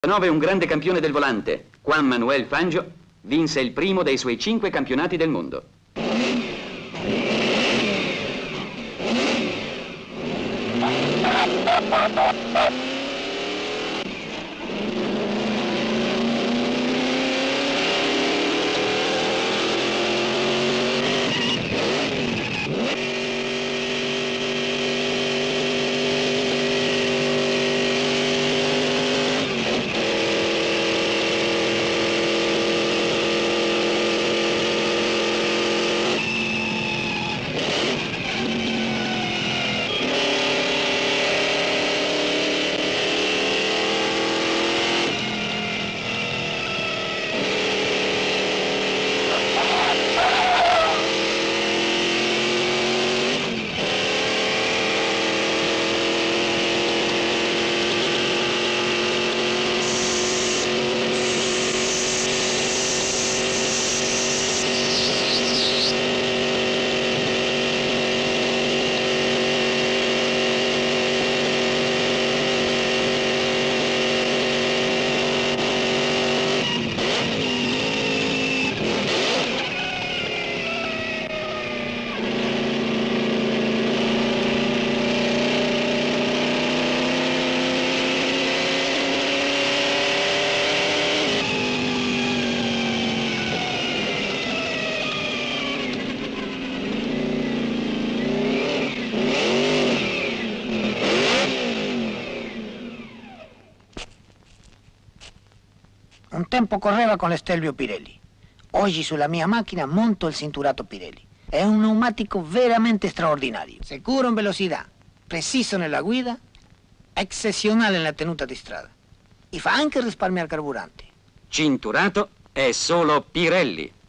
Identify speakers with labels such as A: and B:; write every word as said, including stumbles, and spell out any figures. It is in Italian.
A: nove un grande campione del volante, Juan Manuel Fangio, vinse il primo dei suoi cinque campionati del mondo.
B: Un tempo correva con l'Estelvio Pirelli. Oggi sulla mia macchina monto il cinturato Pirelli. È un pneumatico veramente straordinario. Sicuro in velocità, preciso nella guida, eccezionale nella tenuta di strada. E fa anche risparmiare carburante.
A: Cinturato è solo Pirelli.